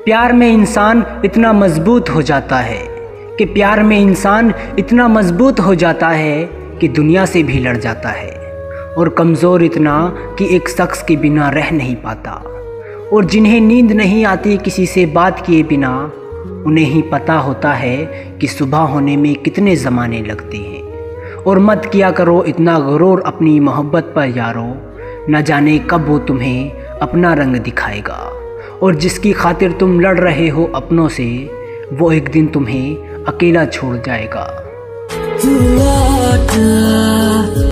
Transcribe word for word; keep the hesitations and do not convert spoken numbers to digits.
प्यार में इंसान इतना मजबूत हो जाता है कि प्यार में इंसान इतना मजबूत हो जाता है कि दुनिया से भी लड़ जाता है, और कमज़ोर इतना कि एक शख्स के बिना रह नहीं पाता। और जिन्हें नींद नहीं आती किसी से बात किए बिना, उन्हें ही पता होता है कि सुबह होने में कितने ज़माने लगते हैं। और मत किया करो इतना गुरूर अपनी मोहब्बत पर यारो, न जाने कब वो तुम्हें अपना रंग दिखाएगा। और जिसकी खातिर तुम लड़ रहे हो अपनों से, वो एक दिन तुम्हें अकेला छोड़ जाएगा।